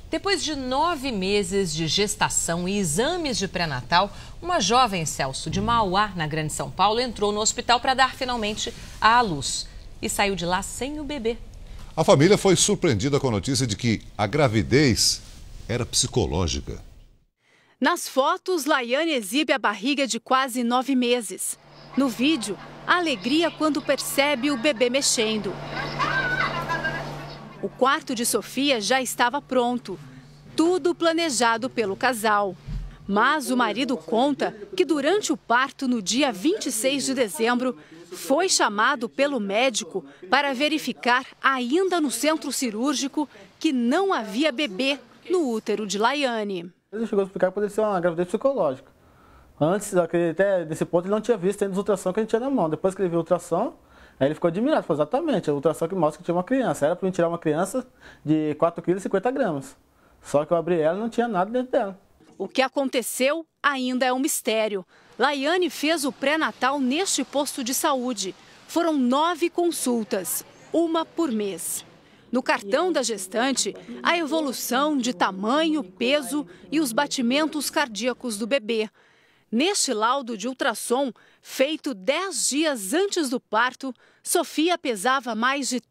Depois de 9 meses de gestação e exames de pré-natal, uma jovem, Celso, de Mauá, na Grande São Paulo, entrou no hospital para dar finalmente à luz e saiu de lá sem o bebê. A família foi surpreendida com a notícia de que a gravidez era psicológica. Nas fotos, Laiane exibe a barriga de quase 9 meses. No vídeo, a alegria quando percebe o bebê mexendo. O quarto de Sofia já estava pronto, tudo planejado pelo casal. Mas o marido conta que durante o parto, no dia 26 de dezembro, foi chamado pelo médico para verificar, ainda no centro cirúrgico, que não havia bebê no útero de Laiane. Ele chegou a explicar que poderia ser uma gravidez psicológica. Antes, até desse ponto, ele não tinha visto ainda a ultrassom que a gente tinha na mão. Depois que ele viu a ultrassom, aí ele ficou admirado. Falou, exatamente, a ultrassom que mostra que tinha uma criança. Era para mim tirar uma criança de 4,50 kg. Só que eu abri ela e não tinha nada dentro dela. O que aconteceu ainda é um mistério. Laiane fez o pré-natal neste posto de saúde. Foram 9 consultas, uma por mês. No cartão da gestante, a evolução de tamanho, peso e os batimentos cardíacos do bebê. Neste laudo de ultrassom, feito 10 dias antes do parto, Sofia pesava mais de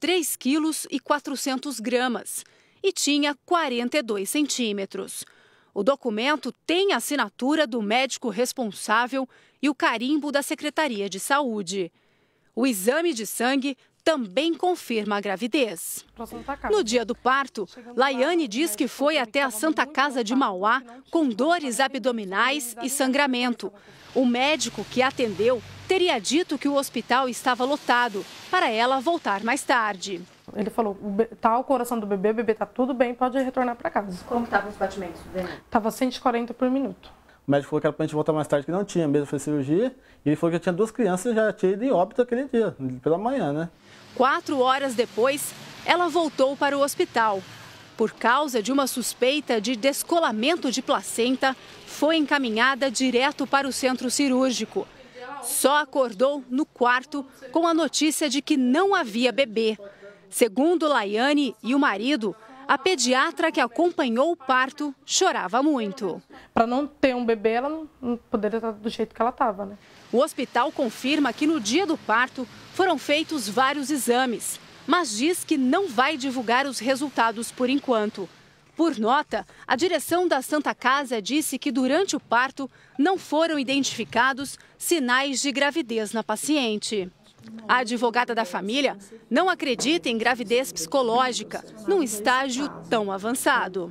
3,4 kg e tinha 42 centímetros. O documento tem a assinatura do médico responsável e o carimbo da Secretaria de Saúde. O exame de sangue também confirma a gravidez. No dia do parto, Laiane diz que foi até a Santa Casa de Mauá com dores abdominais e sangramento. O médico que a atendeu teria dito que o hospital estava lotado, para ela voltar mais tarde. Ele falou, tá o coração do bebê, o bebê tá tudo bem, pode retornar para casa. Como estavam os batimentos dele? Tava 140 por minuto. O médico falou que era pra gente voltar mais tarde, que não tinha mesmo, foi cirurgia. E ele falou que tinha 2 crianças e já tinha ido em óbito aquele dia, pela manhã, né? 4 horas depois, ela voltou para o hospital. Por causa de uma suspeita de descolamento de placenta, foi encaminhada direto para o centro cirúrgico. Só acordou no quarto com a notícia de que não havia bebê. Segundo Laiane e o marido, a pediatra que acompanhou o parto chorava muito. Para não ter um bebê, ela não poderia estar do jeito que ela estava, né? O hospital confirma que no dia do parto foram feitos vários exames, mas diz que não vai divulgar os resultados por enquanto. Por nota, a direção da Santa Casa disse que durante o parto não foram identificados sinais de gravidez na paciente. A advogada da família não acredita em gravidez psicológica num estágio tão avançado.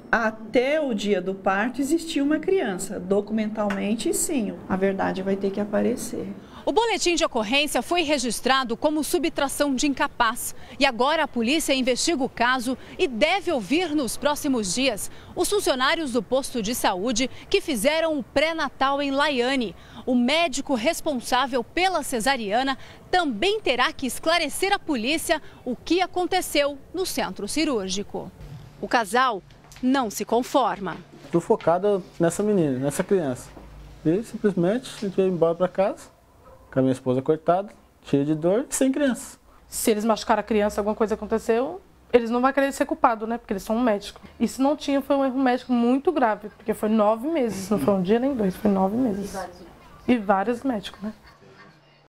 Até o dia do parto existia uma criança. Documentalmente, sim, a verdade vai ter que aparecer. O boletim de ocorrência foi registrado como subtração de incapaz. E agora a polícia investiga o caso e deve ouvir nos próximos dias os funcionários do posto de saúde que fizeram o pré-natal em Laiane. O médico responsável pela cesariana também terá que esclarecer à polícia o que aconteceu no centro cirúrgico. O casal não se conforma. Estou focado nessa menina, nessa criança. E simplesmente a gente veio embora para casa, com a minha esposa cortada, cheia de dor e sem criança. Se eles machucaram a criança, alguma coisa aconteceu, eles não vão querer ser culpados, né? Porque eles são um médico. E se não tinha, foi um erro médico muito grave, porque foi 9 meses, não foi um dia nem 2, foi 9 meses. E vários médicos, né?